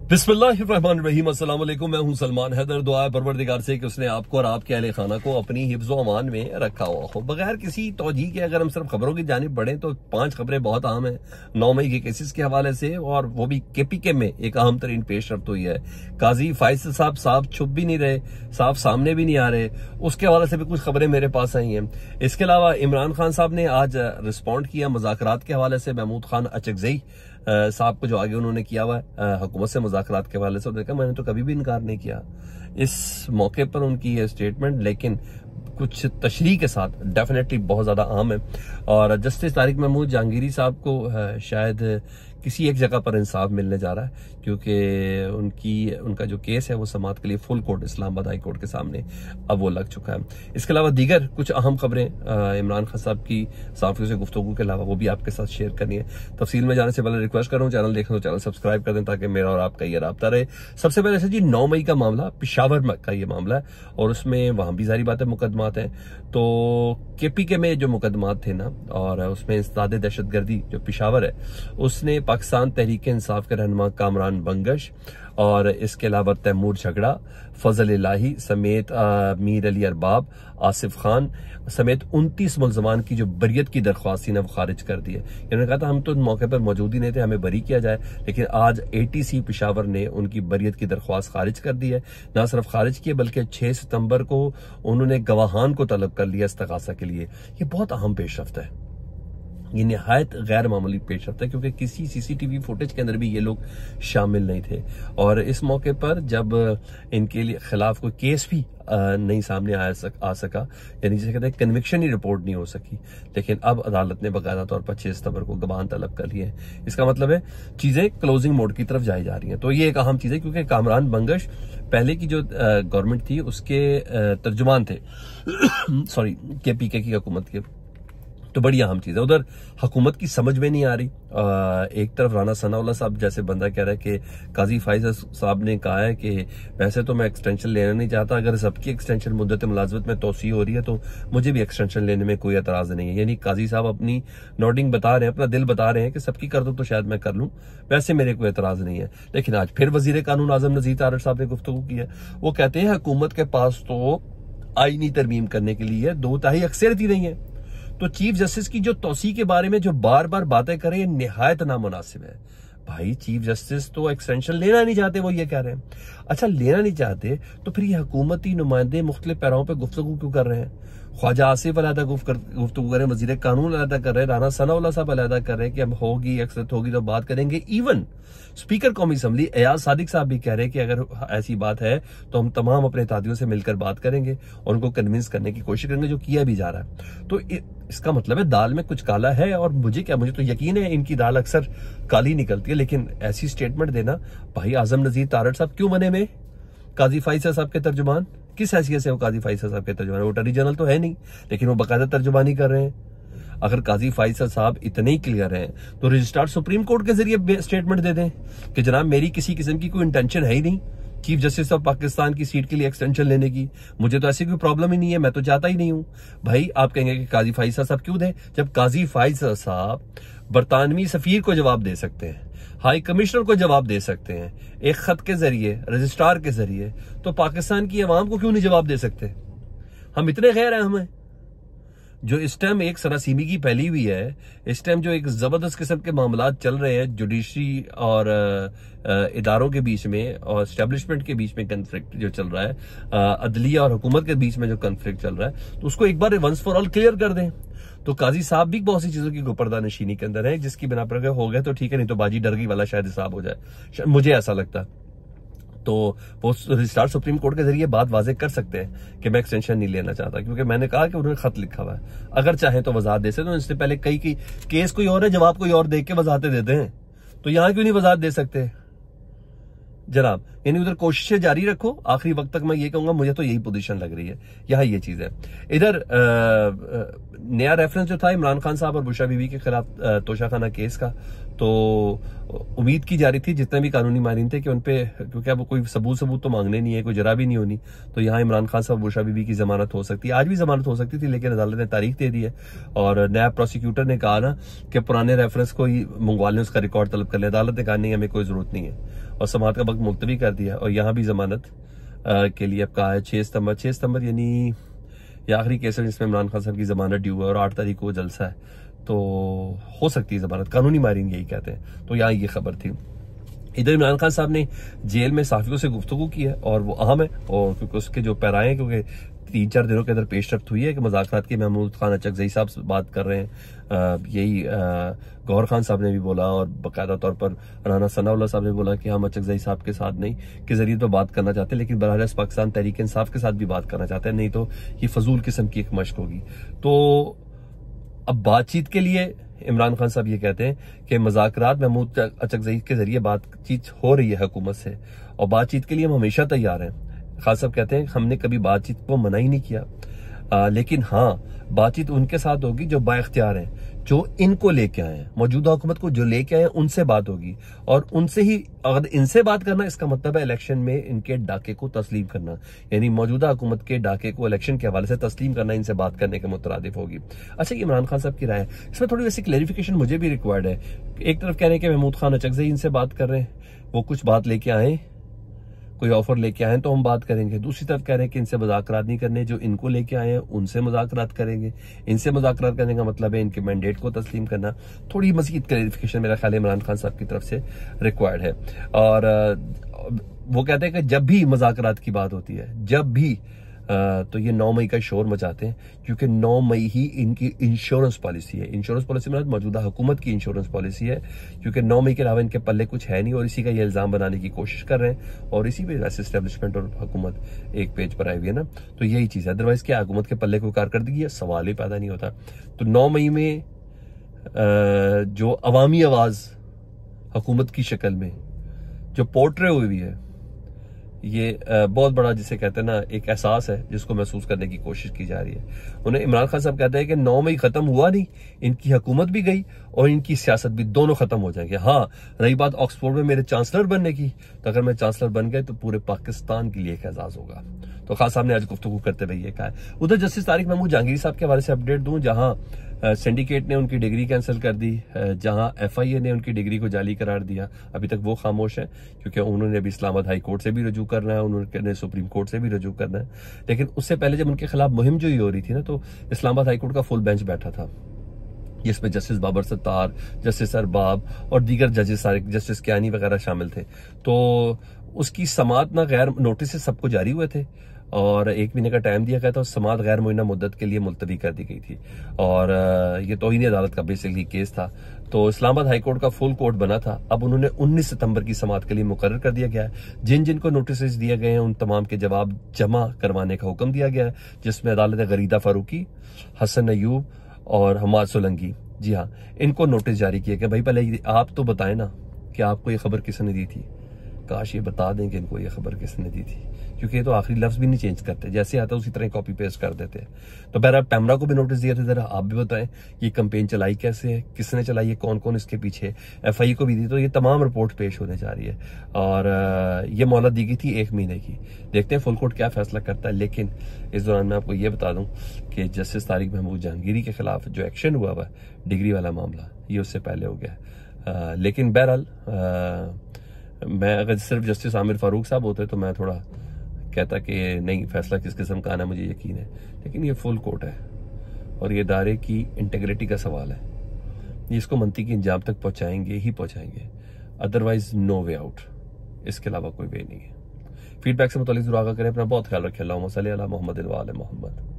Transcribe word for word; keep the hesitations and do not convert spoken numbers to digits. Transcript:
बिस्मिल्लाहिर्रहमानिर्रहीम। अस्सलाम वालेकुम। मैं हूं सलमान हैदर। दुआ है परवरदिगार से कि उसने आपको और आपके अहले खाना को अपनी हिफ्ज़ व अमान में रखा हुआ हो। बगैर किसी तौजीह के अगर हम सिर्फ खबरों की जानिब बढ़ें तो पांच खबरें बहुत अहम हैं नौ मई के केसेस के हवाले से, और वो भी के पी के में एक अहम तरीन पेशरफ्त हुई है। काजी फैसल साहब साफ छुप भी नहीं रहे, साफ सामने भी नहीं आ रहे, उसके हवाले से भी कुछ खबरें मेरे पास आई हैं। इसके अलावा इमरान खान साहब ने आज रिस्पॉन्ड किया मुज़ाकरात के हवाले से। महमूद खान अचकज़ई साहब को जो आगे उन्होंने किया हुआ हुकूमत से मुज़ाकरात के हवाले से, उन्होंने कहा मैंने तो कभी भी इनकार नहीं किया। इस मौके पर उनकी ये स्टेटमेंट लेकिन कुछ तशरीह के साथ डेफिनेटली बहुत ज़्यादा अहम है। और जस्टिस तारिक महमूद जहांगीरी साहब को शायद किसी एक जगह पर इंसाफ मिलने जा रहा है, क्योंकि उनकी उनका जो केस है वो समाअत के लिए full court Islamabad high court के सामने अब वो लग चुका है। इसके अलावा दीगर कुछ अहम खबरें इमरान खान साहब की सहाफ़ियों से गुफ्तगू के अलावा वो भी आपके साथ शेयर करनी है। तफसील में जाने से पहले रिक्वेस्ट कर रहा हूँ, चैनल देख रहे हो चैनल सब्सक्राइब कर दें ताकि मेरा और आपका ये राब्ता रहे। सबसे पहले से जी नौ मई का मामला, पेशावर का ये मामला है, और उसमें वहाँ भी सारी बातें मुकदमात हैं। तो के पी के में जो मुकदमात थे ना, और उसमें इंसदाद दहशत गर्दी जो पेशावर है उसने पाकिस्तान तहरीक इंसाफ के रहनुमा कामरान बंगश और इसके अलावा तैमूर झगड़ा, फजल इलाही समेत मीर अली अरबाब, आसिफ खान समेत उनतीस मुलजमान की जो बरियत की दरख्वास्त थी ना वो खारिज कर दी है। इन्होंने कहा था हम तो मौके पर मौजूद ही नहीं थे, हमें बरी किया जाए, लेकिन आज ए टी सी पेशावर ने उनकी बरियत की दरख्वास्त खारिज कर दी है। ना सिर्फ खारिज की बल्कि छह सितंबर को उन्होंने गवाहान को तलब कर लिया इस्तगासा के लिए। ये बहुत अहम पेशरफ्त है, ये निहायत गैर मामूली पेशरफ्त है, क्योंकि किसी सीसीटीवी फुटेज के अंदर भी ये लोग शामिल नहीं थे। और इस मौके पर जब इनके लिए खिलाफ कोई केस भी नहीं सामने आ, सक, आ सका, यानी जिसे कहते हैं कन्विक्शन ही रिपोर्ट नहीं हो सकी, लेकिन अब अदालत ने बाकायदा तौर पर छह सितंबर को गवाहान तलब कर लिए। इसका मतलब है चीजें क्लोजिंग मोड की तरफ जाई जा रही हैं। तो ये एक अहम चीज है, क्योंकि कामरान बंगश पहले की जो गवर्नमेंट थी उसके तर्जुमान थे सॉरी के पी के की हुकूमत के। तो बड़ी अहम चीज है, उधर हुकूमत की समझ में नहीं आ रही। आ, एक तरफ राना सनाउल्लाह साहब जैसे बंदा कह रहा है कि काजी फैसल साहब ने कहा है कि वैसे तो मैं एक्सटेंशन लेना नहीं चाहता, अगर सबकी एक्सटेंशन मुद्दत मुलाजमत में तोसी हो रही है तो मुझे भी एक्सटेंशन लेने में कोई एतराज नहीं है। यानी काजी साहब अपनी नोटिंग बता रहे हैं, अपना दिल बता रहे हैं कि सबकी कर दो तो शायद मैं कर लूं, वैसे मेरे कोई एतराज नहीं है। लेकिन आज फिर वजीर कानून आजम नज़ीर तारड़ साहब ने गुफ्तगू की है। वो कहते हैं हुकूमत के पास तो आईनी तरमीम करने के लिए दो तिहाई अक्सरियत ही नहीं है, तो चीफ जस्टिस की जो तौसी के बारे में जो बार बार बातें करें ये निहायत नामुनासिब है। भाई चीफ जस्टिस तो एक्सटेंशन लेना नहीं चाहते, वो ये कह रहे हैं। अच्छा लेना नहीं चाहते तो फिर ये हुकूमती नुमाइंदे मुख्तलिफ पैराओं पर गुफ्तगू क्यों कर रहे हैं? ख्वाजा आसिफ अलहदा गुफ्तगू कर रहे हैं, वजीर कानून अलहदा कर रहे हैं, राना सनाउल्लाह साहब अलहदा कर रहे हैं कि अब होगी एक्सरत होगी तो बात करेंगे। इवन स्पीकर कौमी असम्बली एयाज सादिक साहब भी कह रहे हैं कि अगर ऐसी बात है तो हम तमाम अपने इत्तेहादियों से मिलकर बात करेंगे और उनको कन्विंस करने की कोशिश करेंगे, जो किया भी जा रहा है। तो इसका मतलब है दाल में कुछ काला है, और मुझे क्या मुझे तो यकीन है इनकी दाल अक्सर काली निकलती है। लेकिन ऐसी स्टेटमेंट देना, भाई आजम नज़ीर तारड़ साहब क्यों बने में काजी फैसल साहब के तर्जुमान? किस हैसियत से वो काजी फैसल साहब के तर्जुमान? वो अटॉर्नी जनरल तो है नहीं, लेकिन वो बाकायदा तर्जुमानी कर रहे हैं। अगर काजी फैसल साहब इतने ही क्लियर हैं तो रजिस्ट्रार सुप्रीम कोर्ट के जरिए स्टेटमेंट दे दें कि जनाब मेरी किसी किस्म की कोई इंटेंशन है ही नहीं चीफ जस्टिस ऑफ पाकिस्तान की सीट के लिए एक्सटेंशन लेने की, मुझे तो ऐसी कोई प्रॉब्लम ही नहीं है, मैं तो चाहता ही नहीं हूं। भाई आप कहेंगे कि काजी फैसल साहब क्यों दें, जब काजी फैसल साहब बरतानवी सफीर को जवाब दे सकते हैं, हाई कमिश्नर को जवाब दे सकते हैं एक खत के जरिए, रजिस्ट्रार के जरिए, तो पाकिस्तान की अवाम को क्यों नहीं जवाब दे सकते? हम इतने गैर अहम हैं। जो इस टाइम एक सरासीमी की फैली हुई है, इस टाइम जो एक जबरदस्त किस्म के मामला चल रहे हैं जुडिशरी और इदारों के बीच में और एस्टेब्लिशमेंट के बीच में कन्फ्लिक्ट जो चल रहा है, अदलिया और हुकूमत के बीच में जो कन्फ्लिक्ट चल रहा है, तो उसको एक बार वंस फॉर ऑल क्लियर कर दें। तो काजी साहब भी बहुत सी चीजों की गुपर्दा नशीनी के अंदर है, जिसकी बिना पर हो गए तो ठीक है, नहीं तो बाजी डर गई वाला शायद हिसाब हो जाए, मुझे ऐसा लगता है। तो वो रजिस्ट्रार सुप्रीम कोर्ट के जरिए बात वाजे कर सकते हैं कि मैं एक्सटेंशन नहीं लेना चाहता, क्योंकि मैंने कहा कि उन्होंने खत लिखा हुआ है, अगर चाहे तो वजाहत दे सकते। तो इससे पहले कई की केस कोई और है, जवाब कोई और देख के वजाहतें देते हैं, तो यहां क्यों नहीं वजाहत दे सकते जनाब? यानी उधर कोशिशें जारी रखो, आखिरी वक्त तक मैं ये कहूंगा, मुझे तो यही पोजीशन लग रही है। यहाँ ये चीज है। इधर नया रेफरेंस जो था इमरान खान साहब और बुशरा बीबी के खिलाफ तोशाखाना केस का, तो उम्मीद की जा रही थी जितने भी कानूनी माहिरीन थे कि उनपे, क्योंकि अब कोई सबूत सबूत तो मांगने नहीं है, कोई जरा भी नहीं होनी, तो यहाँ इमरान खान साहब बुशरा बीबी की जमानत हो सकती है। आज भी जमानत हो सकती थी, लेकिन अदालत ने तारीख दे दी है और नया प्रोसिक्यूटर ने कहा ना कि पुराने रेफरेंस को ही मंगवा लें, उसका रिकॉर्ड तलब कर लें। अदालत ने कहा नहीं, हमें कोई जरूरत नहीं है, اور سماعت کا وقت ملتوی کر دیا، اور یہاں بھی ضمانت کے لیے اب کہا ہے چھ ستمبر چھ ستمبر یعنی یہ آخری کیس ہے جس میں عمران خان صاحب کی ضمانت ڈیو ہے، اور آٹھ تاریخ کو جلسہ ہے، تو ہو سکتی ہے ضمانت، قانونی ماہرین یہی کہتے ہیں۔ تو یہاں یہ خبر تھی۔ ادھر عمران خان صاحب نے جیل میں صحافیوں سے گفتگو کی ہے، اور وہ اہم ہے، اور کیونکہ اس کے جو پیرائے ہیں، کیونکہ تین چار دنوں کے اندر پیش رفت ہوئی ہے کہ مذاکرات کے محمود خان اچکزئی صاحب سے بات کر رہے ہیں، یہی گوہر خان صاحب نے بھی بولا، اور باقاعدہ طور پر رانا ثناء اللہ صاحب نے بولا کہ ہم اچکزئی صاحب کے ساتھ نہیں کے ذریعے تو بات کرنا چاہتے ہیں، لیکن براہ راست پاکستان تحریک انصاف کے ساتھ بھی بات کرنا چاہتے ہیں، نہیں تو یہ فضول قسم کی ایک مشق ہوگی۔ تو اب بات چیت کے لیے عمران خان صاحب یہ کہتے ہیں کہ مذاکرات محمود اچکزئی کے ذریعے بات چیت ہو رہی ہے حکومت سے، اور بات چیت کے لیے ہم ہمیشہ تیار ہیں۔ خان صاحب کہتے ہیں ہم نے کبھی بات چیت کو منع ہی نہیں کیا، آ, لیکن ہاں بات چیت ان کے ساتھ ہوگی جو با اختیار ہیں، جو ان کو لے کے آئے ہیں، موجودہ حکومت کو جو لے کے آئے ہیں ان سے بات ہوگی، اور ان سے ہی اگر ان سے بات کرنا اس کا مطلب ہے الیکشن میں ان کے ڈاکے کو تسلیم کرنا، یعنی موجودہ حکومت کے ڈاکے کو الیکشن کے حوالے سے تسلیم کرنا ان سے بات کرنے کے مترادف ہوگی۔ اچھا، یہ عمران خان صاحب کی رائے ہے، اس میں تھوڑی ویسی کلیریفیکیشن مجھے بھی ریکوائرڈ ہے۔ ایک طرف کہہ رہے ہیں کہ محمود خان اچکزئی ان سے بات کر رہے ہیں، وہ کچھ بات لے کے آئیں، کوئی آفر لے کے آئے تو ہم بات کریں گے، دوسری طرف کہہ رہے ہیں کہ ان سے مذاکرات نہیں کرنے، جو ان کو لے کے آئے ہیں ان سے مذاکرات کریں گے۔ ان سے مذاکرات کرنے کا مطلب ہے ان کے مینڈیٹ کو تسلیم کرنا۔ تھوڑی مزید کلیریفیکیشن میرا خیال ہے عمران خان صاحب کی طرف سے ریکوائرڈ ہے، اور وہ کہتے ہیں کہ جب بھی مذاکرات کی بات ہوتی ہے، جب بھی تو یہ نو مئی کا شور مچاتے ہیں، کیونکہ نو مئی ہی ان کی انشورنس پالیسی ہے۔ انشورنس پالیسی میں موجودہ حکومت کی انشورنس پالیسی ہے، کیونکہ نو مئی کے علاوہ ان کے پلے کچھ ہے نہیں، اور اسی کا یہ الزام بنانے کی کوشش کر رہے ہیں، اور اسی پہ ویسے اسٹیبلشمنٹ اور حکومت ایک پیج پر آئی ہوئی ہے نا، تو یہی چیز ہے۔ ادروائز کیا حکومت کے پلے کوئی کارکردگی ہے، سوال ہی پیدا نہیں ہوتا۔ تو نو مئی میں جو عوامی آواز حکومت کی شکل میں جو پورٹرے ہوئی ہے، یہ بہت بڑا جسے کہتے ہیں نا ایک احساس ہے جس کو محسوس کرنے کی کوشش کی جا رہی ہے۔ انہیں عمران خان صاحب کہتے ہیں کہ نو مئی ختم ہوا نہیں، ان کی حکومت بھی گئی اور ان کی سیاست بھی، دونوں ختم ہو جائیں گے۔ ہاں، رہی بات آکسفورڈ میں میرے چانسلر بننے کی، تو اگر میں چانسلر بن گئے تو پورے پاکستان کے لیے ایک اعزاز ہوگا۔ تو خان صاحب نے آج گفتگو کرتے ہوئے یہ کہا ہے۔ ادھر جسٹس طارق محمود جہانگیری صاحب کے حوالے سے اپڈیٹ دوں، جہاں سینڈیکیٹ نے ان کی ڈگری کینسل کر دی، جہاں ایف آئی اے نے ان کی ڈگری کو جعلی قرار دیا، ابھی تک وہ خاموش ہے، کیونکہ انہوں نے ابھی اسلام آباد ہائی کورٹ سے بھی رجوع کرنا ہے، انہوں نے سپریم کورٹ سے بھی رجوع کرنا ہے، لیکن اس سے پہلے جب ان کے خلاف مہم جو ہی ہو رہی تھی نا، تو اسلام آباد ہائی کورٹ کا فل بینچ بیٹھا تھا، جس میں جسٹس بابر ستار، جسٹس ارباب اور دیگر ججز سارے، جسٹس کیانی وغیرہ شامل تھے۔ تو اس کی سماعت نہ غیر نوٹس سے سب کو جاری ہوئے تھے، اور ایک مہینے کا ٹائم دیا گیا تھا، اور سماعت غیر معینہ مدت کے لیے ملتوی کر دی گئی تھی، اور یہ توہین عدالت کا بیسکلی کیس تھا۔ تو اسلام آباد ہائی کورٹ کا فل کورٹ بنا تھا، اب انہوں نے انیس ستمبر کی سماعت کے لیے مقرر کر دیا گیا ہے۔ جن جن کو نوٹسز دیے گئے ہیں ان تمام کے جواب جمع کروانے کا حکم دیا گیا ہے، جس میں عدالت نے غریدہ فاروقی، حسن ایوب اور حماد سولنگی، جی ہاں، ان کو نوٹس جاری کیے کہ بھائی پہلے آپ تو بتائیں نا کہ آپ کو یہ خبر کس نے دی تھی، کاش یہ بتا دیں کہ ان کو یہ خبر کس نے دی تھی، کیونکہ یہ تو آخری لفظ بھی نہیں چینج کرتے، جیسے آتا ہے اسی طرح کاپی پیسٹ کر دیتے ہیں۔ تو بہرحال پیمرا کو بھی نوٹس دیا تھا، ذرا آپ بھی بتائیں یہ کمپین چلائی کیسے ہے، کس نے چلائی ہے، کون کون اس کے پیچھے، ایف آئی کو بھی دی، تو یہ تمام رپورٹ پیش ہونے جا رہی ہے، اور یہ مہلت دی گئی تھی ایک مہینے کی، دیکھتے ہیں فل کورٹ کیا فیصلہ کرتا ہے۔ لیکن اس دوران میں آپ کو یہ بتا دوں کہ جسٹس طارق محمود جہانگیری کے خلاف جو ایکشن ہوا ہوا ہے ڈگری والا معاملہ، یہ اس سے پہلے ہو گیا، لیکن بہرحال میں اگر صرف جسٹس عامر فاروق صاحب ہوتے تو میں تھوڑا کہتا کہ نہیں، فیصلہ کس قسم کا آنا مجھے یقین ہے، لیکن یہ فل کورٹ ہے اور یہ ادارے کی انٹیگریٹی کا سوال ہے، یہ اس کو منطقی انجام تک پہنچائیں گے ہی پہنچائیں گے، ادروائز نو وے آؤٹ، اس کے علاوہ کوئی وے نہیں ہے۔ فیڈ بیک سے متعلق ضرور آگاہ کریں، اپنا بہت خیال رکھیں، اللہم صلی علی محمد و آل محمد۔